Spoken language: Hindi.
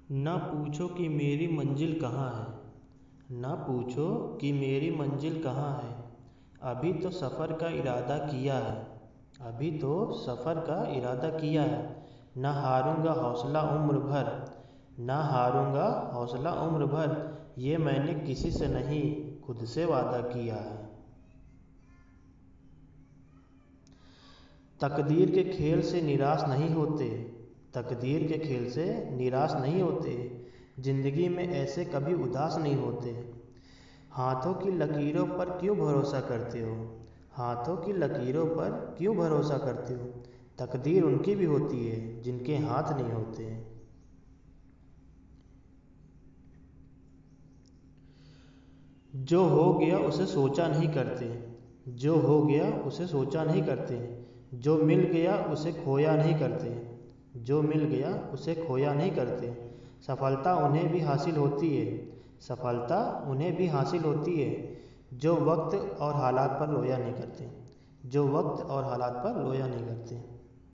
ना पूछो कि मेरी मंजिल कहाँ है, ना पूछो कि मेरी मंजिल कहाँ है। अभी तो सफ़र का इरादा किया है, अभी तो सफ़र का इरादा किया है। ना हारूंगा हौसला उम्र भर, ना हारूंगा हौसला उम्र भर। ये मैंने किसी से नहीं, खुद से वादा किया है। तकदीर के खेल से निराश नहीं होते, तकदीर के खेल से निराश नहीं होते। ज़िंदगी में ऐसे कभी उदास नहीं होते। हाथों की लकीरों पर क्यों भरोसा करते हो, हाथों की लकीरों पर क्यों भरोसा करते हो। तकदीर उनकी भी होती है जिनके हाथ नहीं होते। जो हो गया उसे सोचा नहीं करते, जो हो गया उसे सोचा नहीं करते। जो मिल गया उसे खोया नहीं करते, जो मिल गया उसे खोया नहीं करते। सफलता उन्हें भी हासिल होती है, सफलता उन्हें भी हासिल होती है। जो वक्त और हालात पर लोया नहीं करते, जो वक्त और हालात पर लोया नहीं करते।